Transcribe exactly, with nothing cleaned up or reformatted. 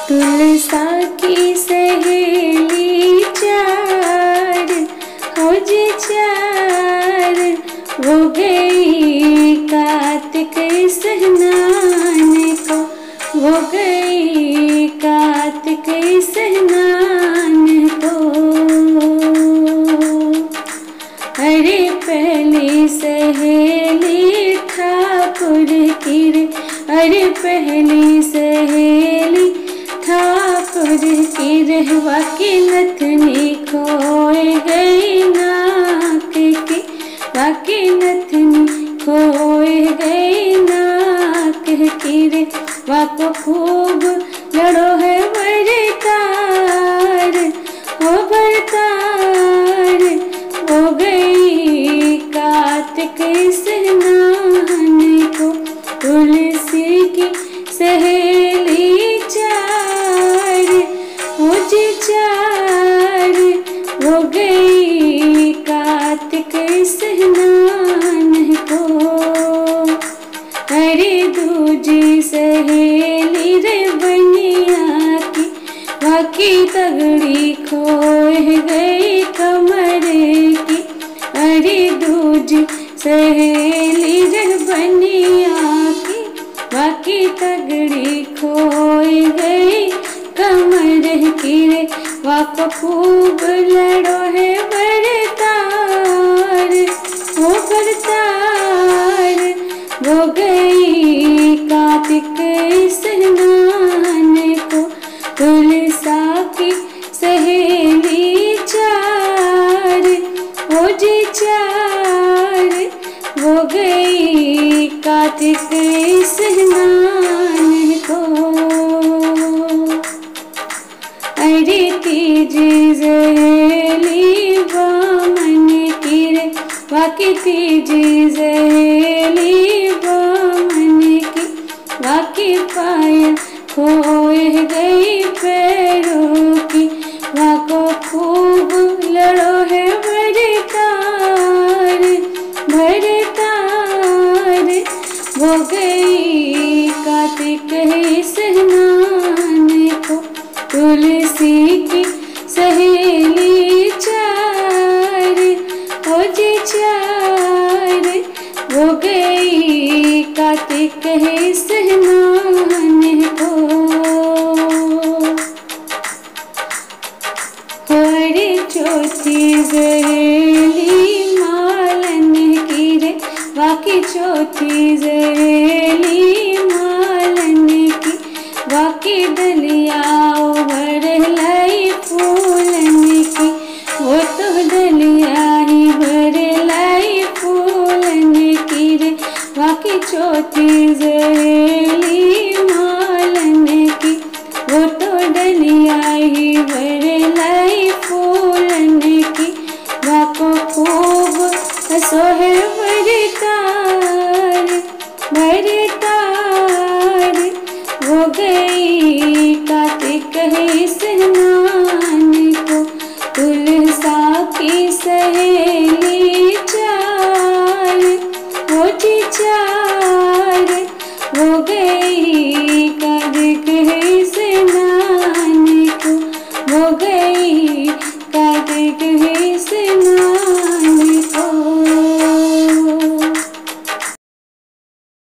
तुलसा की सहेली चार हो जे चार, वो गई कार्तिक स्नान को, वो गई कार्तिक स्नान को। अरे पहली सहेली ठाकुर की रे, अरे पहली सहेली ठाकुर की रे, वाकी नथनी खोए गई नाक की, वाकी नथनी खोए गई नाक की रे, वाको खूब लड़ो है बरतार, हो बरतार, हो गई कार्तिक स्नान को। तुलसी की सहेली चार हो जे चार, हो गई कार्तिक स्नान को। अरे दूजी सहेली रे बनिया की, वाकी तगड़ी खोए गई कमर की, अरे दूजी सहेली रे बनिया की, वाकी तगड़ी खोए गई कमर की रे, वाको खूब लड़ो है बरतार, हो बरतार, वो गई कार्तिक स्नान को। तुलसा की सहेली चार हो जे चार, वो गई कार्तिक स्नान को। अरे तीजी सहेली बामन की रे, वाकी तीजी सहेली बामन की, वाकी पायल खोए गई पैरों की, वाको खूब लड़ो है बरतार, बरतार, वो गई कार्तिक स्नान को। तुलसी की सहेली चार हो जे चार, वो गई कार्तिक स्नान को। अरे चौथी सहेली मालन की रे, वाकी चौथी सहेली मालन की, वाकी डलिया भर लाई फूलन की, वो तो डलिया ही भर लाई फूलन की रे, वाकी चौथी सहेली मालन की, वो तो डलिया ही भर लाई फूलन की, वाको खूब हंसो है बरतार, बरतार, वो गई कार्तिक स्नान